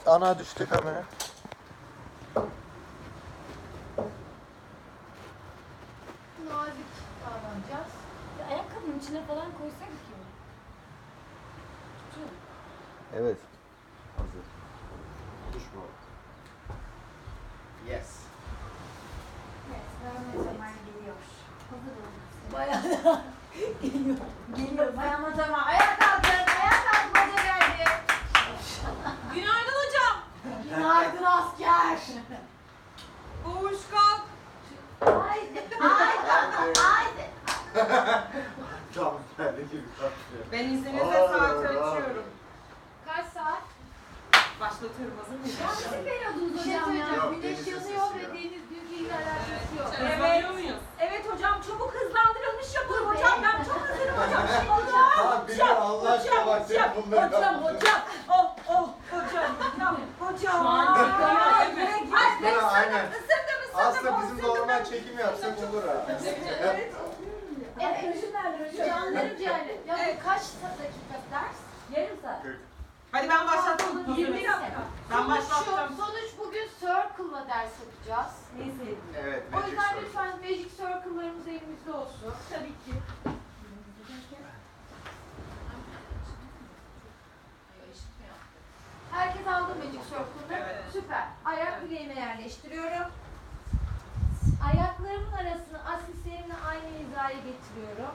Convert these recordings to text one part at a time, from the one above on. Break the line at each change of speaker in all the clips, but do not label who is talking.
ana düştü kamera.
Nazik davranacağız.
Ayakkabının içine falan koysak ki. Tutuyor.
Evet. Hazır. Konuşma. Yes.
Evet, Rahmet Ömer geliyor. Hazır olun.
Bayağı geliyor. Geliyor. Bayağı zaman. Ayağa kalkın. Ayağa kalkmaca geldi.
Günaydın hocam.
Günaydın asker.
Boğuş kalk.
Haydi. Haydi. Haydi.
Tam perde gibi kalkıyor.
Ben izninizle saati açıyorum.
Kaç saat?
Başlatıyorum, hazır mıyız?
Ya siz veriyordunuz
Bir şey
hocam ya.
Yok,
Güneş
deniz
yanıyor
sesi
ve
ya.
deniz bilgiyle alakası yok.
Hızlanıyor muyuz?
Evet hocam, çabuk hızlandırılmış yapın hocam. Ben çok hazırım hocam.
Tamam biliyorum Allah aşkına bak sen bunları
Hocam.
Hocam.
Aynen.
Isırdım.
Aslında bizim normal çekim yapsak olur ha.
Evet. Rejim nerede rejim? Canlarım ciğerlerim. Ya bu kaç dakika ders? Yarım saat.
Hadi ben başlattım.
20 dakika.
Ben başlattım.
Sonuç bugün Circle'la ders yapacağız.
Neyse.
Evet.
O yüzden lütfen Magic Circle'larımız elimizde olsun. Tabii ki. Herkes aldı Magic Circle'ları.
Evet.
Süper. Ayak bileğime yerleştiriyorum. Ayaklarımın arasını asislerimle aynı hizaya getiriyorum.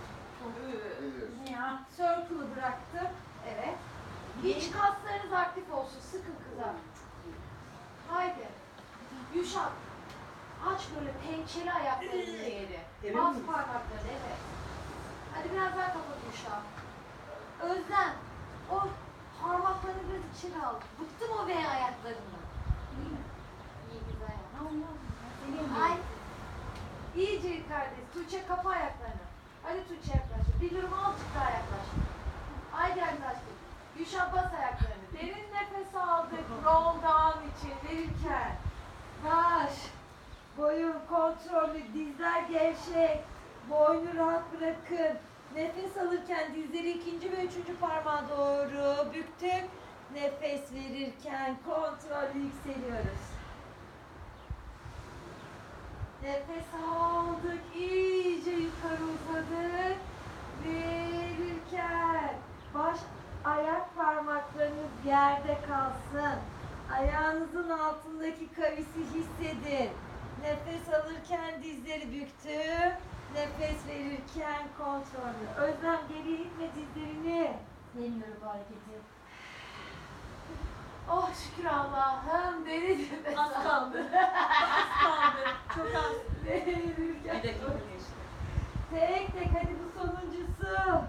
Ya, circle'ı bıraktım. Evet. İç kaslarınız aktif olsun. Sıkın kızlar. Haydi. Yuşak. Aç böyle pençeli ayaklarını yeri. Bas parmakları, evet. Hadi biraz daha kapat Yuşak. Özlem. O parmaklarını biraz içeri al. Bıktım o V ayaklarından. İyi mi? İyi güzel. Ay. İyice yukarıdayız. Tuğçe kapa ayaklarını. Hadi Tuğçe yaklaş. Biliyorum azıcık daha yaklaş. Haydi yaklaştık. Yuşa bas ayaklarını. Derin nefes aldık. Roll down için verirken. Baş. Boyun kontrollü. Dizler gevşek. Boynu rahat bırakın. Nefes alırken dizleri ikinci ve üçüncü parmağa doğru büktük. Nefes verirken kontrollü yükseliyoruz. Nefes aldık, iyice yukarı uzadık. Verirken baş ayak parmaklarınız yerde kalsın. Ayağınızın altındaki kavisi hissedin. Nefes alırken dizleri büktüm. Nefes verirken kontrollü. Özlem geriye itme dizlerini.
Yemiyorum bu hareketi.
Oh şükür Allah'ım. Derin nefes
Az kaldı.
aldım.
Az kaldı. Çok az.
Verirken.
Bir dakika geçti.
Tek tek hadi bu sonuncusu.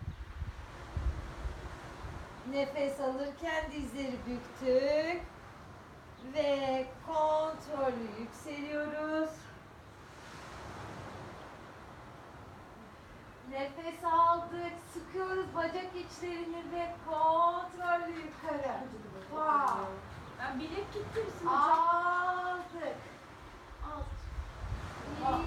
Nefes alırken dizleri büktük. Ve kontrollü yükseliyoruz. Nefes aldık, sıkıyoruz bacak içlerini ve kontrollü yukarı. Wow.
Ben bilek gittim.
Aldık. Alt.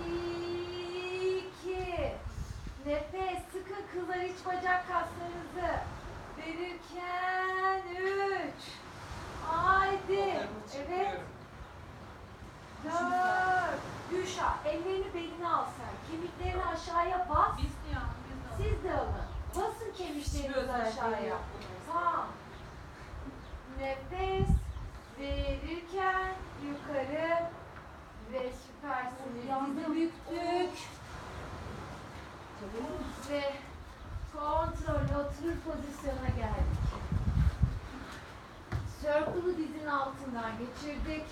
2. Nefes. Sıkın kızlar iç bacak kaslarınızı. Verirken 3. Haydi. Evet. 4. Yuşa. Ellerini beline al sen. Kemiklerini aşağıya bas.
Biz ya.
Siz de alın. Basın kemiklerinizi aşağıya. Tamam. Nefes verirken yukarı ve süpersiniz. Dizi büktük. Ve kontrollü oturur pozisyona geldik. Circle'ı dizin altından geçirdik.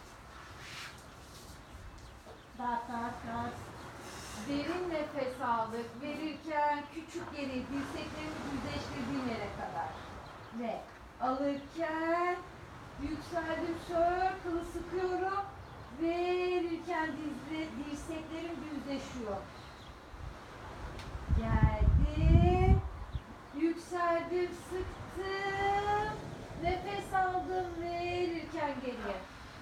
Derin nefes aldık. Verirken küçük yeri dirseklerimi düzleştirdiğim yere kadar. Ve alırken yükseldim. Circle'ı sıkıyorum. Verirken dirseklerim düzleşiyor. Geldim. Yükseldim. Sıktım. Nefes aldım. Verirken geriye.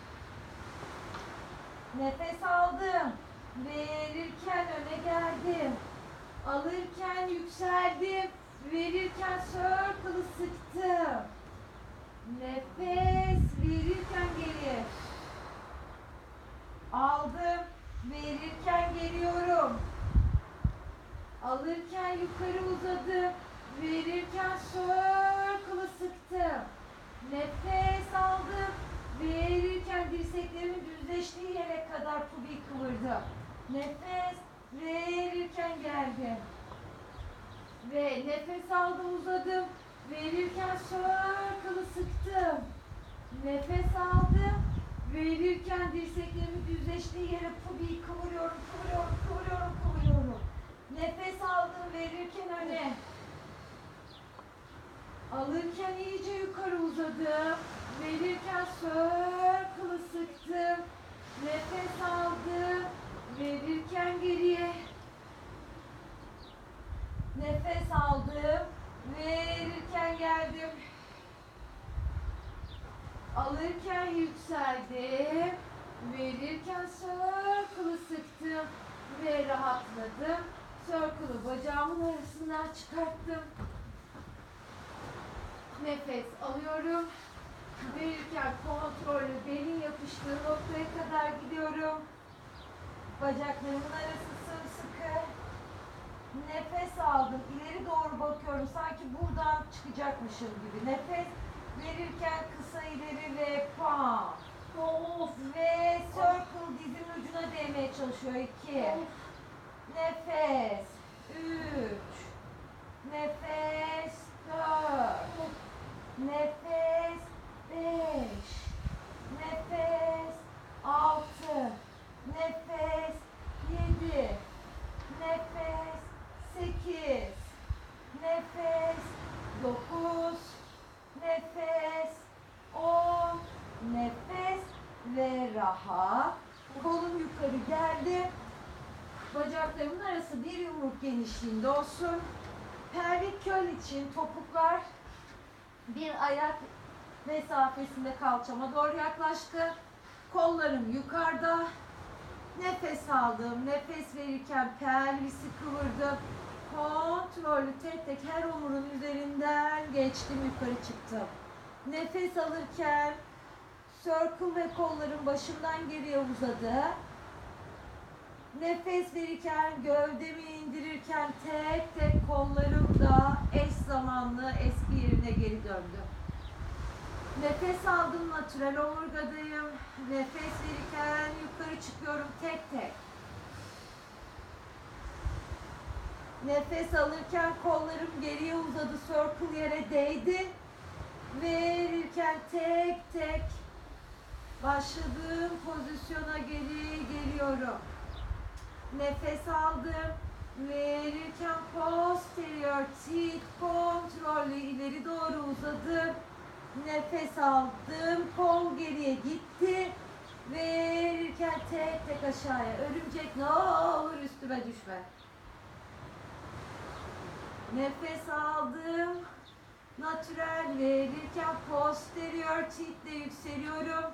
Nefes aldım. Verirken öne geldim. Alırken yükseldim. Verirken circle'ı sıktım. Nefes verirken geriye. Aldım. Verirken geliyorum. Alırken yukarı uzadım. Verirken circle'ı sıktım. Nefes aldım. Verirken dirseklerimin düzleştiği yere kadar pubiyi kıvırdım. Nefes verirken geldim. Ve nefes aldım, uzadım. Verirken circle'ı sıktım. Nefes aldım. Verirken dirseklerimin düzleştiği yere pubiyi kıvırıyorum, kıvırıyorum. Nefes aldım, verirken öne. Alırken iyice yukarı uzadım. Verirken circle'ı sıktım. Nefes aldım. Verirken geriye. Nefes aldım. Verirken geldim. Alırken yükseldim. Verirken circle'ı sıktım. Ve rahatladım. Circle'ı bacağımın arasından çıkarttım. Nefes alıyorum. Verirken kontrollü belin yapıştığı noktaya kadar gidiyorum. Bacaklarımın arası sımsıkı. Nefes aldım. İleri doğru bakıyorum. Sanki buradan çıkacakmışım gibi. Nefes verirken kısa ileri ve pam. Ve circle dizin ucuna değmeye çalışıyor. 2. Nefes. 3. Nefes. 4. Nefes 5. Nefes 6. Nefes 7. Nefes 8. Nefes 9. Nefes 10. Nefes ve rahat. Kolum yukarı geldi. Bacaklarımın arası bir yumruk genişliğinde olsun. Pelvik curl için topuklar bir ayak mesafesinde kalçama doğru yaklaştı. Kollarım yukarıda. Nefes aldım. Nefes verirken pelvisi kıvırdım. Kontrollü tek tek her omurun üzerinden geçtim, yukarı çıktım. Nefes alırken circle ve kollarım başımdan geriye uzadı. Nefes verirken gövdemi indirirken tek tek kollarım da eş zamanlı eski yerine geri döndü. Nefes aldım, natürel omurgadayım. Nefes verirken yukarı çıkıyorum tek tek. Nefes alırken kollarım geriye uzadı, circle yere değdi. Verirken tek tek başladığım pozisyona geri geliyorum. Nefes aldım. Verirken posterior teeth kontrollü ileri doğru uzadım. Nefes aldım. Kol geriye gitti. Verirken tek tek aşağıya. Örümcek ne olur üstüme düşme. Nefes aldım. Natürel verirken posterior teeth ile yükseliyorum.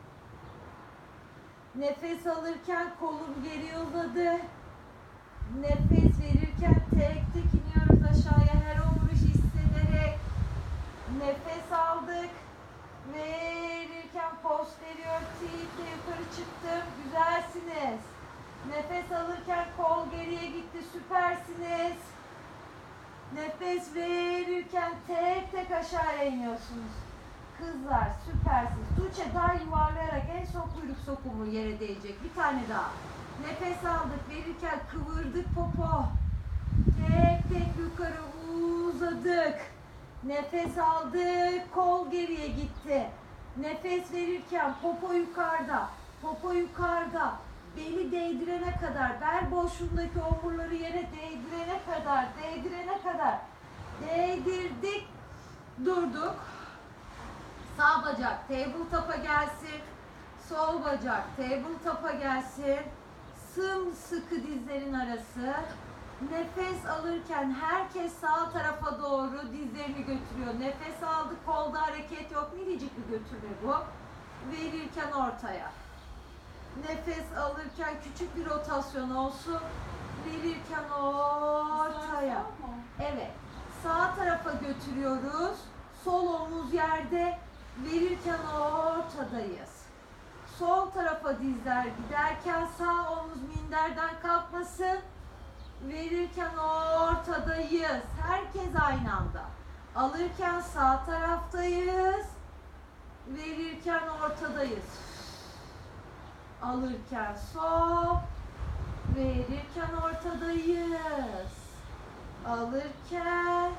Nefes alırken kolum geriye uzadı. Nefes verirken tek tek iniyoruz aşağıya her omuruş hissederek. Nefes aldık. Verirken posterior teeth'le yukarı çıktım. Güzelsiniz. Nefes alırken kol geriye gitti. Süpersiniz. Nefes verirken tek tek aşağıya iniyorsunuz. Kızlar süpersiniz. Tuğçe daha yuvarlayarak en son kuyruk sokumu yere değecek. Bir tane daha. Nefes aldık. Verirken kıvırdık popo. Tek tek yukarı uzadık. Nefes aldık. Kol geriye gitti. Nefes verirken popo yukarıda. Popo yukarıda. Beli değdirene kadar, bel boşluğundaki omurları yere değdirene kadar değdirdik. Durduk. Sağ bacak tabletop'a gelsin. Sol bacak tabletop'a gelsin. Sımsıkı dizlerin arası. Nefes alırken herkes sağ tarafa doğru dizlerini götürüyor. Nefes aldı, kolda hareket yok. Minicik bir götürme bu. Verirken ortaya. Nefes alırken küçük bir rotasyon olsun. Verirken ortaya. Evet. Sağ tarafa götürüyoruz. Sol omuz yerde. Verirken ortadayız. Sol tarafa dizler giderken sağ omuz minderden kalkmasın. Verirken ortadayız. Herkes aynı anda. Alırken sağ taraftayız. Verirken ortadayız. Alırken sol. Verirken ortadayız. Alırken,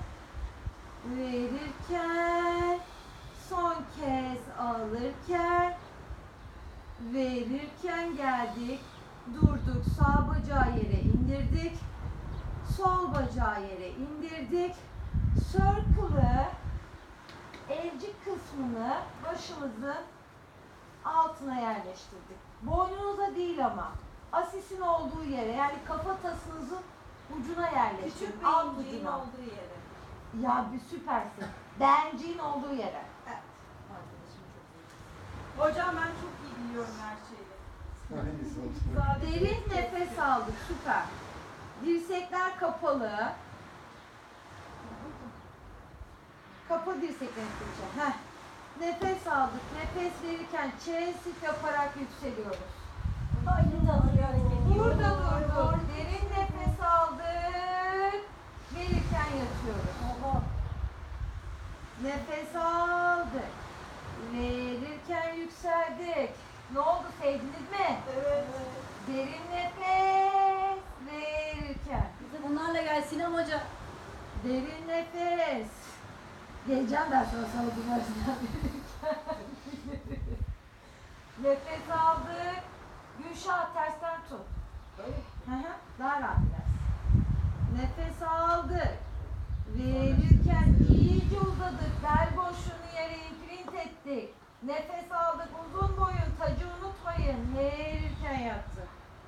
verirken, son kez alırken, verirken geldik, durduk, sağ bacağı yere indirdik, sol bacağı yere indirdik, circle'ı, elcik kısmını başımızın altına yerleştirdik. Boynunuza değil ama, asisin olduğu yere, yani kafatasınızın ucuna yerleştirdik.
Küçük
alt
beyinciğin
ucuna.
olduğu yere.
Ya bir süpersin. Benciğin olduğu yere.
Evet. Hocam ben çok iyi biliyorum her şeyi.
Hangisi oldu?
Sadece
Derin nefes aldık. Süper. Dirsekler kapalı. Kapa dirseklerini kıracağım. Heh. Nefes aldık. Nefes verirken chest yaparak yükseliyoruz.
Aynı tatlı hareket.
Burada durduk. Derin nefes aldık. Verirken yatıyoruz.
Oha.
Nefes aldık. Verirken yükseldik. Ne oldu, sevdiniz mi?
Evet.
Derin nefes verirken.
Bize bunlarla gel Sinem Hoca.
Derin nefes. Geleceğim ben sana salıcı başından verirken. Nefes aldık. Gülşah tersten tut. Hı hı, daha rahat biraz. Nefes aldık. Verirken iyice uzadık. Bel boşluğunu yere imprint ettik. Nefes aldık. Uzun boyun. Tacı unutmayın. Verirken yattık.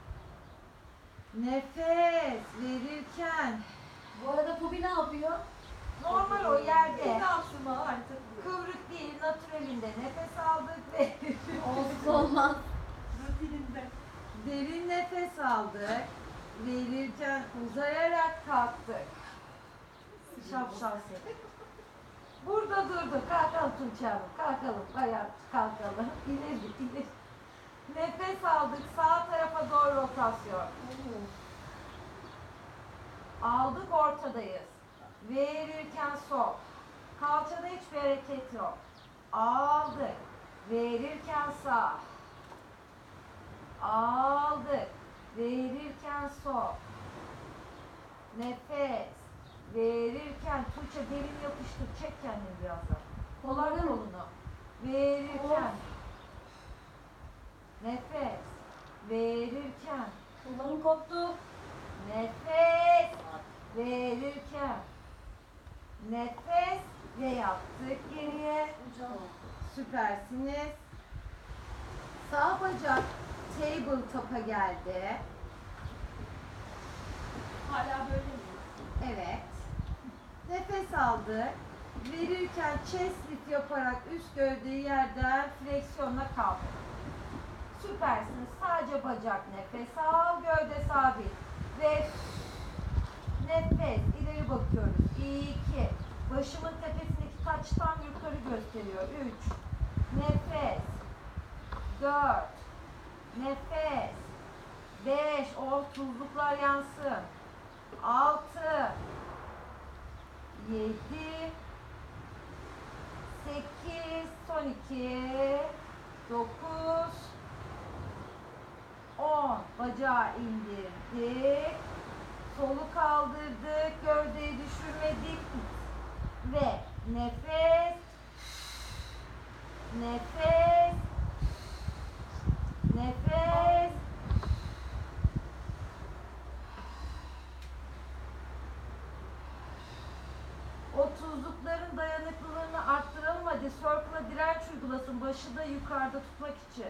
Nefes verirken.
Bu arada Pubi ne yapıyor?
Normal o yerde.
Ne yapsın artık?
Kıvrık değil. Natürelinde. Nefes aldık ve
Olsun olmaz.
Rutininde.
derin nefes aldık. Verirken uzayarak kalktık. Şapşal seni. Burada durduk. Kalkalım Tuğçe Hanım. Kalkalım. Bayağı kalkalım. İleri git, ileri. Nefes aldık. Sağ tarafa doğru rotasyon. Aldık, ortadayız. Verirken sol. Kalçada hiçbir hareket yok. Aldık. Verirken sağ. Aldık. Verirken sol. Nefes. Verirken Tuğçe derin yapıştır. Çek kendini biraz da. Kollar kolunu. Verirken. Nefes. Verirken.
Kollarım koptu.
Nefes. Verirken. Nefes. Ve yaptık geriye.
Hocam.
Süpersiniz. Sağ bacak table top'a geldi.
Hala böyle mi?
Evet. Nefes aldı. Verirken chest lift yaparak üst gövdeyi yerden fleksiyonla kaldır. Süpersiniz. Sadece bacak nefes al. Gövde sabit. Ve nefes. İleri bakıyoruz. 2. Başımın tepesindeki taç tam yukarı gösteriyor. 3. Nefes. 4. Nefes. 5. O tuzluklar yansın. 6. 7. 8. Son 2. 9. 10. Bacağı indirdik. Solu kaldırdık. Gövdeyi düşürmedik. Ve nefes. Nefes. Nefes. O tuzlukların dayanıklılığını arttıralım hadi. Circle'a direnç uygulasın. Başı da yukarıda tutmak için.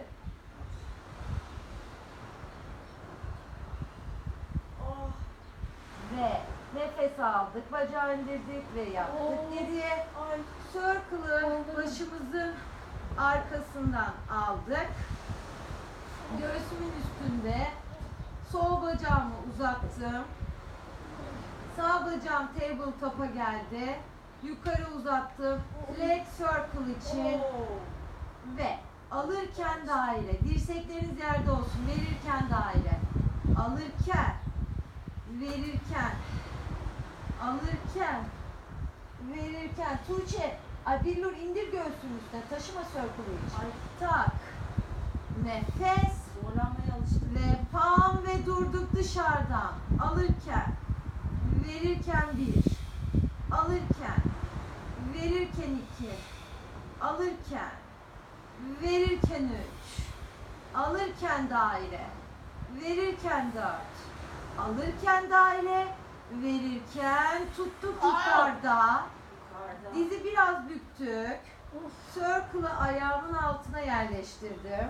Oh.
Ve nefes aldık. Bacağı indirdik ve yaptık.
Oh.
Geriye
Ay.
circle'ı başımızın arkasından aldık. Göğsümün üstünde sol bacağımı uzattım. Sağ bacağım table top'a geldi.
Yukarı uzattım. Leg circle için. Ve alırken daire. Dirsekleriniz yerde olsun. Verirken daire. Alırken. Verirken. Alırken. Verirken. Tuğçe. Ay Billur indir göğsünün üstüne. Taşıma circle'ı için. Tak. Nefes.
Zorlanmaya alıştım.
Ve palm ve durduk dışarıdan. Alırken. Verirken 1. Alırken. Verirken 2. Alırken. Verirken 3. Alırken daire. Verirken 4. Alırken daire. Verirken tuttuk yukarıda. Dizi biraz büktük. Circle'ı ayağımın altına yerleştirdim.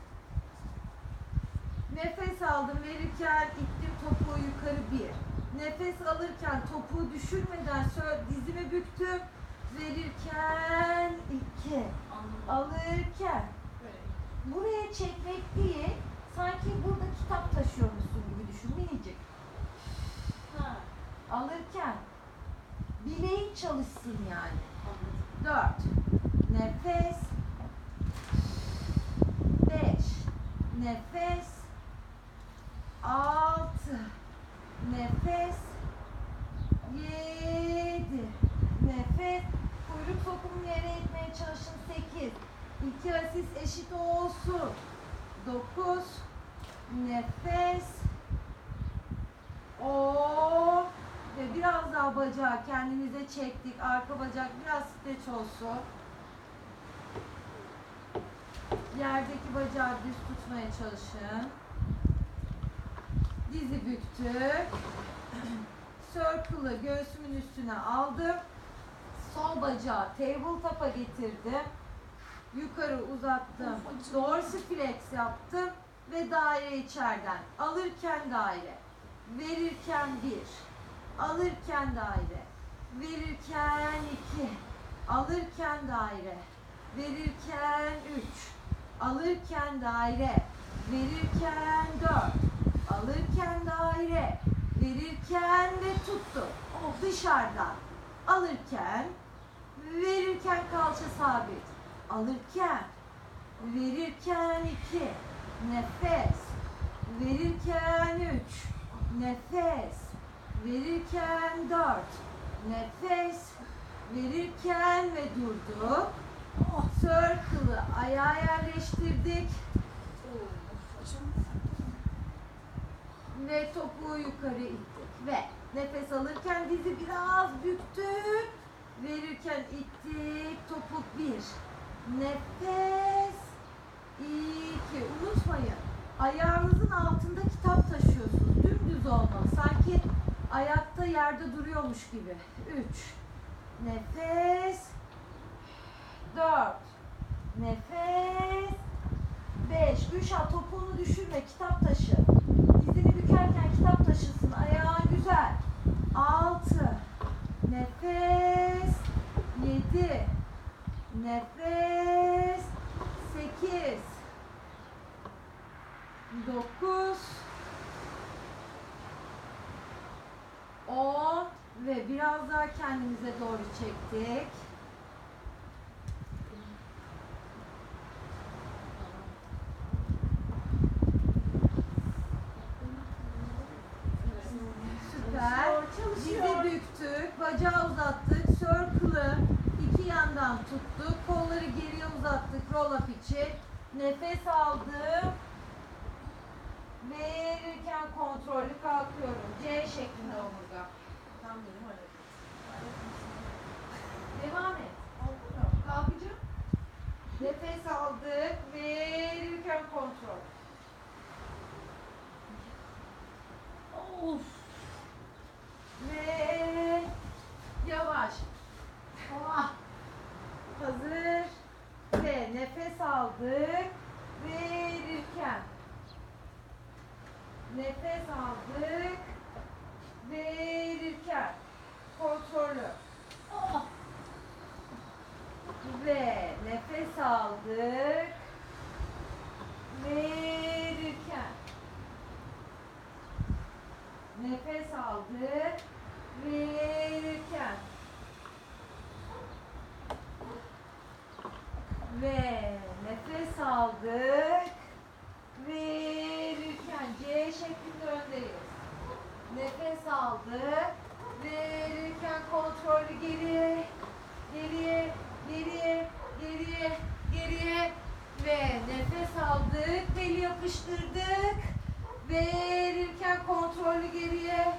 Nefes aldım. Verirken ittim topuğu yukarı 1. Nefes alırken topuğu düşürmeden dizimi büktüm. Verirken 2. Alırken. Buraya çekmek değil, sanki burada kitap taşıyormuşsun gibi düşün, minicik.
Ha.
Alırken bileğin çalışsın yani.
Anladım.
4. Nefes. 5. Nefes. 6. Nefes. 7. Nefes. Kuyruk sokumu yere itmeye çalışın. 8. 2 asist eşit olsun. 9. Nefes. 10. Ve biraz daha bacağı kendimize çektik. Arka bacak biraz streç olsun. Yerdeki bacağı düz tutmaya çalışın. Dizi büktük. Circle'ı göğsümün üstüne aldım. Sol bacağı tabletop'a getirdim. Yukarı uzattım. Dorsiflex yaptım. Ve daire içeriden. Alırken daire. Verirken 1. Alırken daire. Verirken 2. Alırken daire. Verirken 3. Alırken daire. Verirken 4. Alırken daire. Verirken ve tuttum. Dışarıdan. Alırken. Verirken kalça sabit. Alırken. Verirken 2. Nefes. Verirken 3. Nefes. Verirken 4. Nefes. Verirken ve durduk. Circle'ı ayağa yerleştirdik. Ve topuğu yukarı ittik. Ve nefes alırken dizi biraz büktük. Verirken ittik. Topuk 1. Nefes. 2. Unutmayın. Ayağınızın altında kitap taşıyorsunuz. Dümdüz olmalı. Sanki ayakta yerde duruyormuş gibi. 3. Nefes. 4. Nefes. 5. Gülşah topuğunu düşürme. Kitap taşı. Dizini bükerken kitap taşısın. Ayağın güzel. 6. Nefes. 7. Nefes. 8. 9. 10. Ve biraz daha kendimize doğru çektik. Süper. Dizi büktük, bacağı uzattık, circle'ı iki yandan tuttuk, kolları geriye uzattık roll up için. Nefes aldım. Verirken kontrollü kalkıyorum. C şeklinde omurga.
Tam benim öyle.
Devam et. Kalkacağım. Nefes aldık. Verirken kontrol.
Of.
Ve yavaş. Ah. Hazır. Ve nefes aldık. Verirken. Nefes aldık. Verirken. Kontrollü.
Ah.
Ve nefes aldık. Verirken. Nefes aldık. Verirken. Ve nefes aldık. Verirken C şeklinde öndeyiz. Nefes aldık. Verirken kontrollü geriye, geriye, geriye, geriye, geriye. Ve nefes aldık. Beli yapıştırdık. Verirken kontrollü geriye.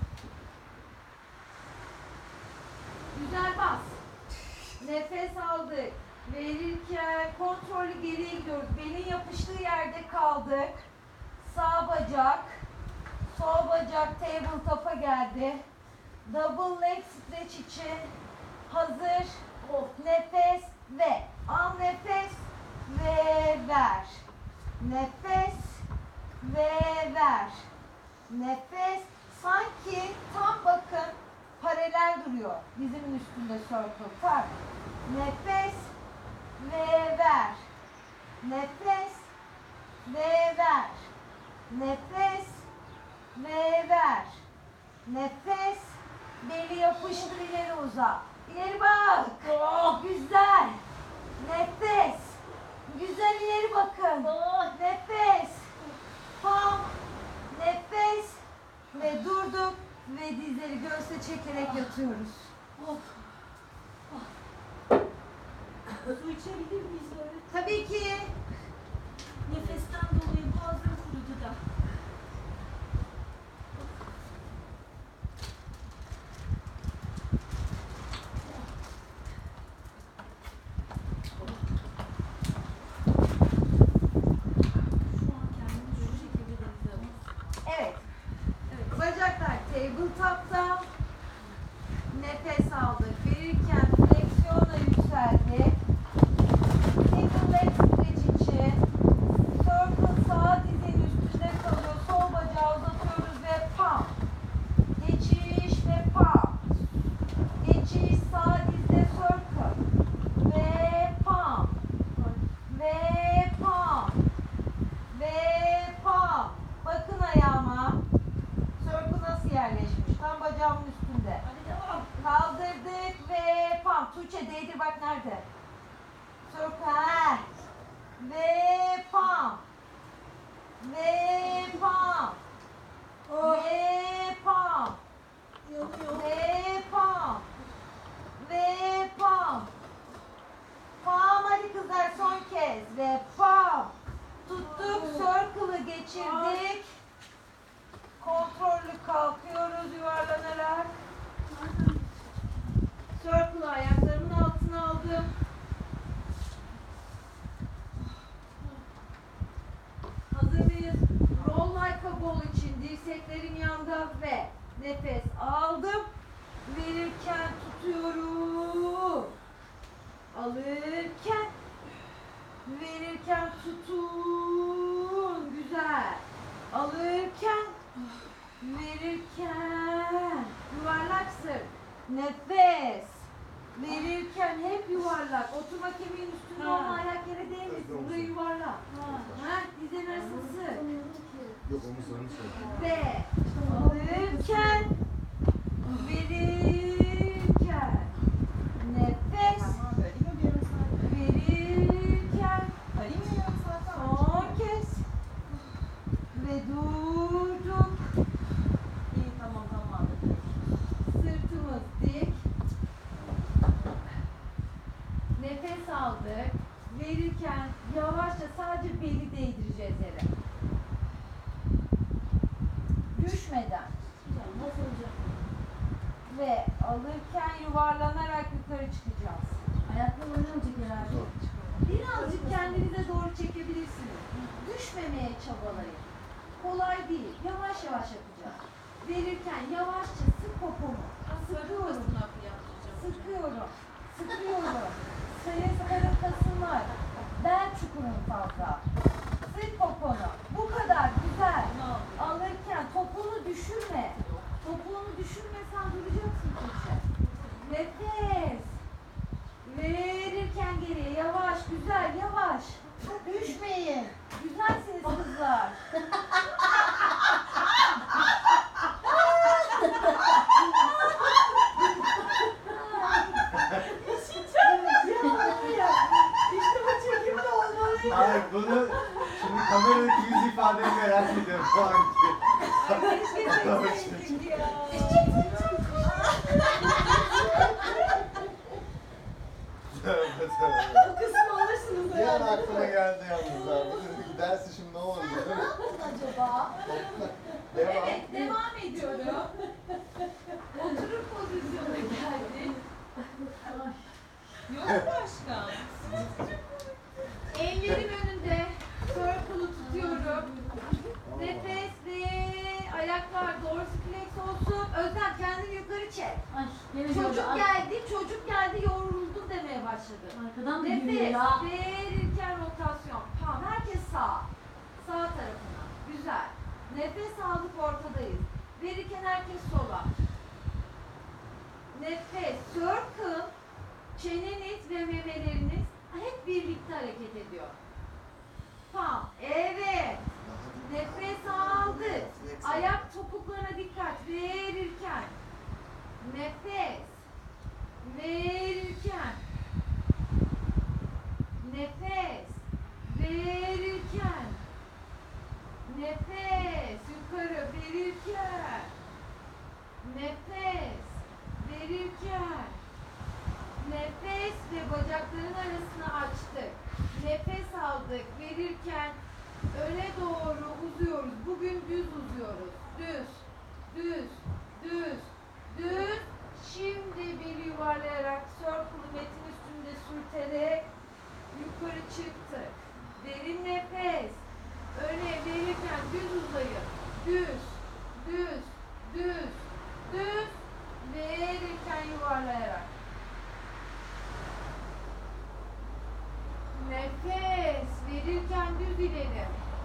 Güzel bas. Nefes aldık. Verirken kontrollü geriye gidiyoruz. Belin yapıştığı yerde kaldık. Sağ bacak, sol bacak tabletop'a geldi. Double leg stretch için hazır. Nefes ve al nefes ve ver. Nefes ve ver. Nefes sanki tam bakın paralel duruyor. Dizimin üstünde circle. Tak. Nefes ve ver. Nefes ve ver. Nefes ve ver. Nefes. Beli yapıştır, ileri uzat. İleri bak. Güzel. Nefes. Güzel ileri bakın. Nefes. Pam. Nefes. Ve durduk. Ve dizleri göğse çekerek yatıyoruz.
Su içebilir miyiz böyle?
Tabii ki.
Nefesten dolayı boğazım kurudu da. Şu an kendimi şu şekilde hissediyorum.
Evet. Bacaklar tabletop'ta. Nefes aldık. Verirken fleksiyona yükseldik. Single leg stretch için circle sağ dizin üstünde kalıyor. Sol bacağı uzatıyoruz ve pump. Geçiş ve pump. Geçiş sağ dizde circle. Ve pump. Ve pump. Ve pump. Bakın ayağıma. Circle nasıl yerleşmiş? Tam bacağımın üstünde.
Hadi devam.
Kaldırdık ve pump. Tuğçe değdir bak nerede? Circle. Ve pump. Ve pump. Ve pump.
Yanıyor.
Ve pump. Ve pump. Pump hadi kızlar son kez. Ve pump. Tuttuk. Circle'ı geçirdik. Kontrollü kalkıyoruz yuvarlanarak. Circle'ı ayaklarımın altına aldım. Hazır mıyız? Roll like a ball için dirseklerim yanda ve nefes aldım. Verirken tutuyorum. Alırken verirken tutun. Güzel. Alırken verirken yuvarlak sırt. Nefes. Verirken hep yuvarlak. Oturma kemiğin üstünde olma, ayak yere değmesin. Burayı yuvarlak. Ha, dizin arası.
Yok omuzlarını söyle.
Ve alırken verirken nefes verirken son kez ve durduk.
İyi tamam.
Sırtımız dik. Nefes aldık. Verirken yavaşça sadece beli değdireceğiz yere. Düşmeden.
Nasıl olacak?
Ve alırken yuvarlanarak yukarı çıkacağız.
Ayaklar oynayacak herhalde.
Birazcık kendinize doğru çekebilirsiniz. Düşmemeye çabalayın. Kolay değil. Yavaş yavaş yapacağız. Verirken yavaşça sık popomu. Sıkıyorum. Sıkıyorum. Sıkıyorum. Sayısları kasınlar. Bel çukurun fazla. Sık poponu. Bu kadar. Güzel. Alırken topuğunu düşürme. Topuğunu düşürmesen duracaksın Tuğçe. Nefes. Verirken geriye yavaş, güzel, yavaş. Düşmeyin. Güzelsiniz kızlar.
İşte bu
Hayır bunu şimdi kameradaki yüz ifadeni merak ediyorum şu anki.
Keşke ya.
Tövbe tövbe.
Bu kısmı alırsınız
Bir an
herhalde.
aklıma geldi yalnız ha. Bu dedik dersi şimdi ne oldu?
Acaba?
Devam.
Evet, devam ediyorum. Oturup pozisyona geldik.
Yok başka.
Ellerim önünde. Circle'ı tutuyorum. Nefes ve ayaklar dorsiflex olsun. Özlem kendini yukarı çek.
Ay gene
Çocuk
gördü.
geldi, çocuk geldi yoruldum demeye başladı.
Arkadan da geliyor
Nefes
ya.
verirken rotasyon. Tamam, herkes sağ. Sağ tarafına. Güzel. Nefes aldık, ortadayız. Verirken herkes sola. Nefes, circle, çeneniz ve memeleriniz hep birlikte hareket ediyor. Tamam, evet. Nefes aldık. Ayak topuklarına dikkat verirken. Nefes. Verirken. Nefes. Verirken. Nefes. Yukarı verirken. Nefes. Verirken. Nefes ve bacakların arasını açtık. Nefes aldık. Verirken öne doğru uzuyoruz. Bugün düz uzuyoruz. Düz. Düz. Düz. Düz. Şimdi beli yuvarlayarak circle'ı metin üstünde sürterek yukarı çıktık. Derin nefes. Öne verirken düz uzayın. Düz. Düz. Düz. Düz. Verirken yuvarlayarak. Nefes verirken düz ileri.